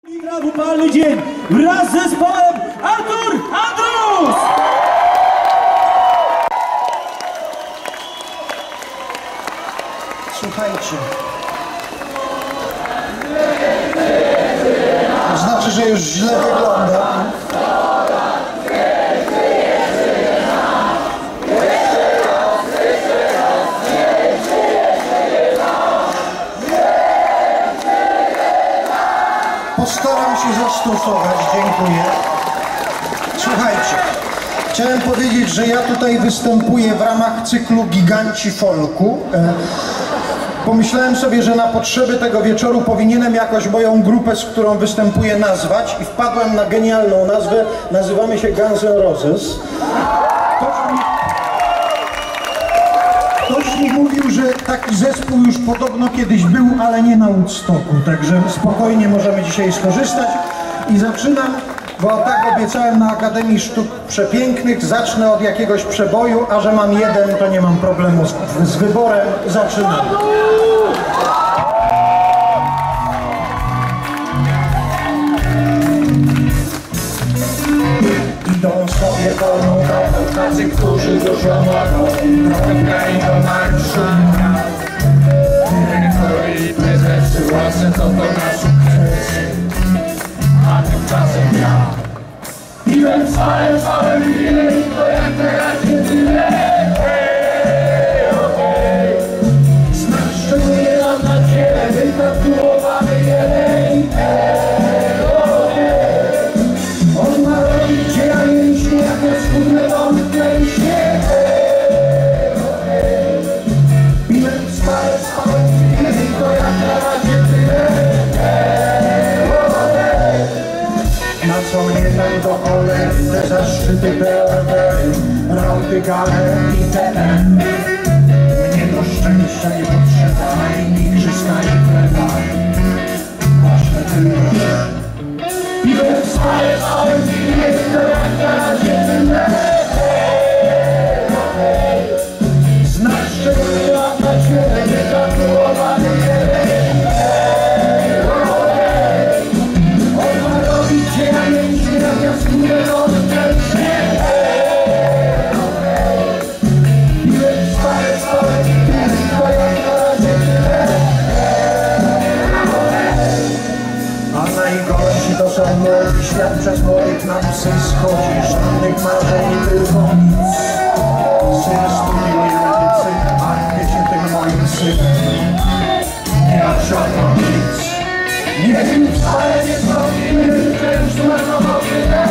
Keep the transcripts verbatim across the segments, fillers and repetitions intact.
Upalny dzień wraz z zespołem Artur Andrus! Słuchajcie. To znaczy, że już źle wygląda. Postaram się zastosować, dziękuję. Słuchajcie, chciałem powiedzieć, że ja tutaj występuję w ramach cyklu Giganci Folku. Pomyślałem sobie, że na potrzeby tego wieczoru powinienem jakoś moją grupę, z którą występuję, nazwać i wpadłem na genialną nazwę. Nazywamy się Guns N' Roses. Ktoś mi, ktoś mi mówił, że taki zespół już podobno kiedyś był, ale nie na Woodstocku, także spokojnie możemy dzisiaj skorzystać. I zaczynam, bo tak obiecałem na Akademii Sztuk Przepięknych, zacznę od jakiegoś przeboju, a że mam jeden, to nie mam problemu z, z wyborem. Zaczynam. Idą sobie wolną drogą tacy, którzy dużo mogą, trochę w kraju do marszu. Dyrektory i prezesy, łasy to to na sukcesy. A tymczasem ja piłem całe, całe chwile i to jak teraz nie tyle. Hej, znasz, szczególnie nam na ciele, wytatuowany jeleń. On ma robić cię, a mięśnie, jak na skórne wątple i śnieg. Piłem całe, całe chwile i to jak na razie tyle. Na co mnie tak do cholery te zaszczyty B R D, rauty, gale i T M. Mnie do szczęścia nie potrzeba i igrzyska i chleba. Ważne tyle. Piłem całe, całe chwile i to jak na razie tyle. Znasz, czego nie mam na ciele, wytatuowany jeleń. On ma robić cię, a mięśnie, jak ja skórę rozkręcę. Piłem całe, całe chwile i to jak na razie tyle. A najgorsi to są młodzi, świat przez moich na psy schodzi. Żadnych marzeń, tylko nic. Syn studiuje medycynę, a wiecie tym moim synem. Nie osiągnął nic. Nie wiem, wcale nie zrobimy, że już zmarnował.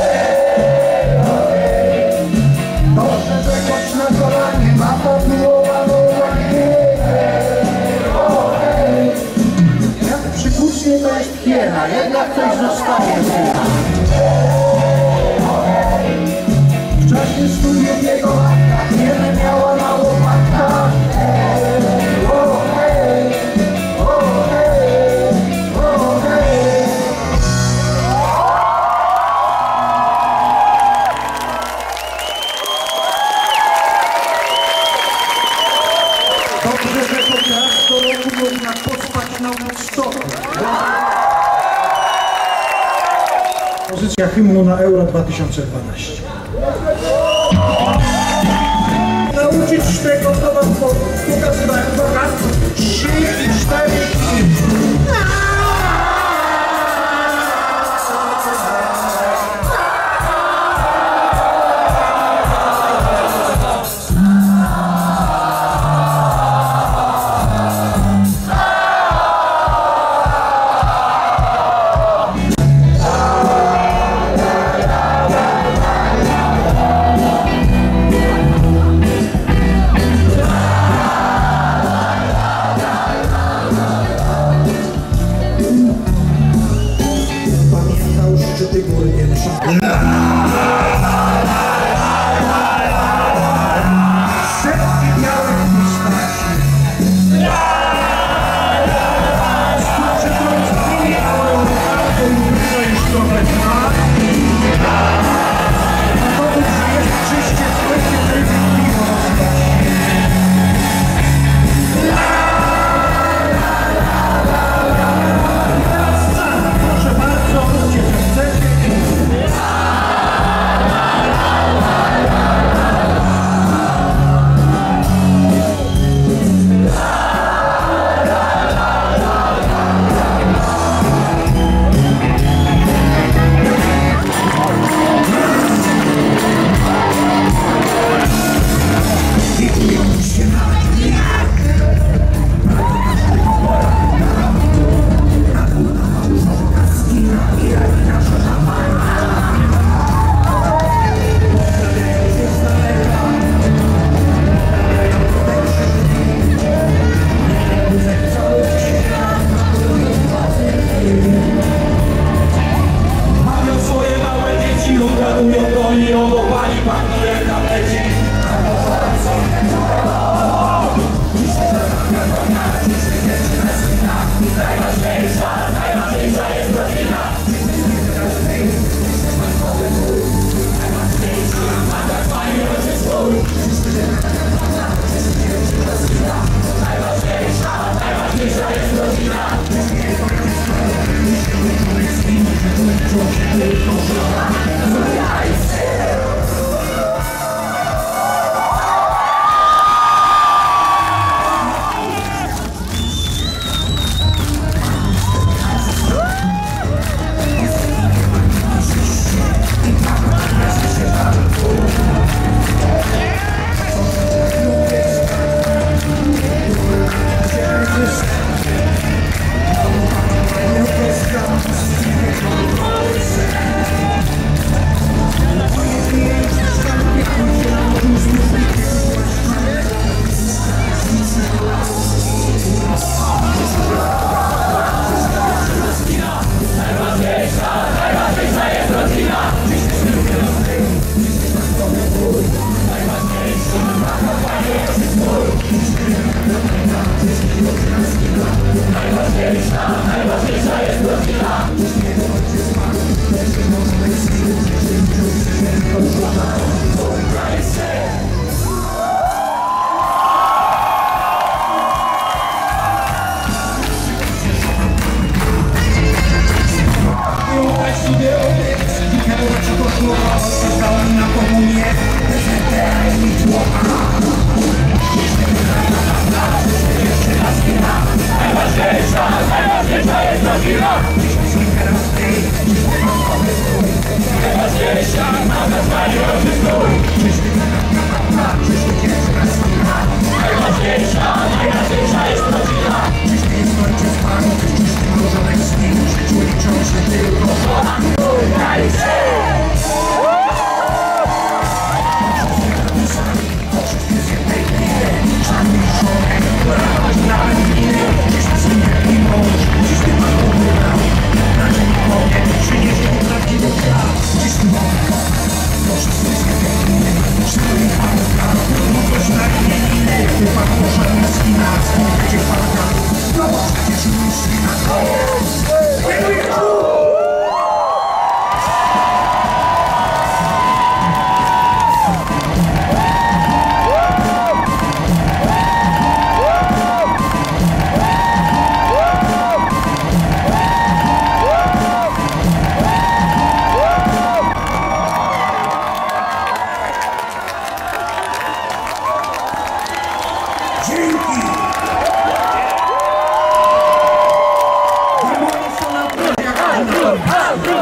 To, że czegoś na kolanie ma tatuowaną ładnie. Jak przykucznie to jest hiena, jednak ktoś zostaje hiena. W czasie studiów jego matka hienę miała na łopatkach. O hej, o hej, o hej. Dobrze, że chociaż co roku można pospać na Woodstocku. Pozycja hymnu na Euro dwa tysiące dwanaście. Nauczyć tego, co wam pokazywałem. Uwaga, trzy i cztery i proszę Dzięki!